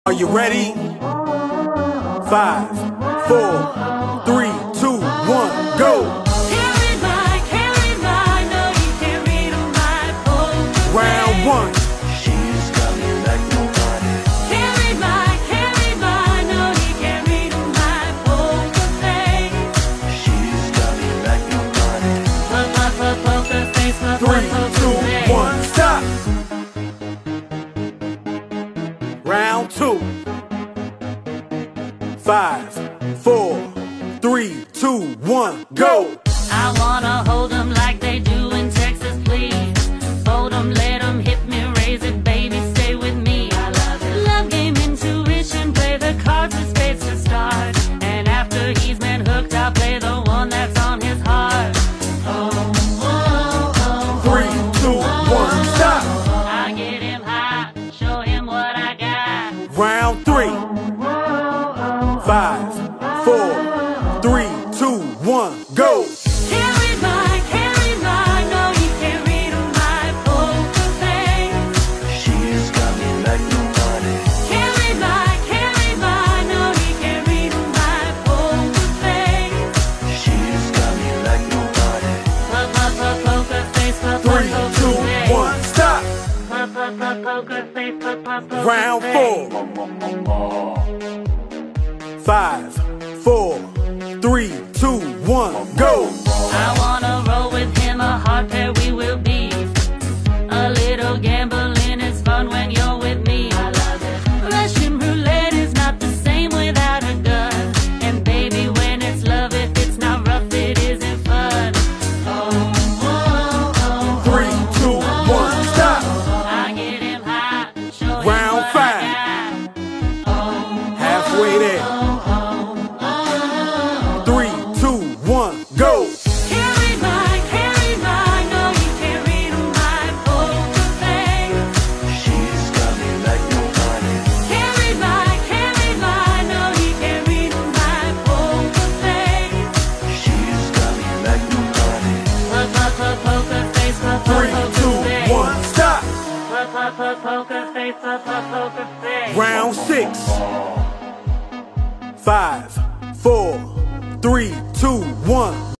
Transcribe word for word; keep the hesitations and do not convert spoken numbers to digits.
Are you ready? Five, four, three, two, one, go! Can't read my, can't read my, no, you can't read on my poker Round face. one. She's got me like nobody. Can't read my, can't read my, no, you can't read on my poker face. She's got me like nobody. Po- po- po- Poker face, po- po- Three, poker two, face. one, stop! Round two. Five, four, three, two, one, go! I wanna hold them like they do in Texas, please. Fold them, let them hit me, raise it, baby, stay with me. I love it. Love game, intuition, play the cards with spades to start. And after he's been hooked, I'll play the one that's on his heart. Oh, oh, oh, Three, two, one, stop! I get him high, show him what I got. Round three. Five, four, three, two, one, go! Can't read my, can't read my, no, you can't read on my poker face. She's got me like nobody. Can't read my, can't read my, no, you can't read on my poker face. She's got me like nobody. Po- po- po- Poker face, po- po- Three, poker two, face. one, stop! Po- po- po- Poker face, po- po- poker Round face. four. Five, four, three, two, one, go! I wanna roll with him, a hard pair we will be. A little gambling is fun when you're with me. I love it. Russian roulette is not the same without a gun. And baby, when it's love, if it's not rough, it isn't fun. Oh, oh, oh, Three, two, one, stop! I get him high, show him Round what five. I got. Oh, Halfway there. oh, oh, oh. Three, two, one, go! Can't read my, can't read my, no, you can't read on my poker face. She's got me like nobody. Can't read my, can't read my, no, you can't read on my poker face. She's got me like nobody. Po- po- po- Poker face, po- po- Three, poker two, face. one, stop! Po- po- po- Poker face, po- po- poker face. Round six. Five, four, three, two, one.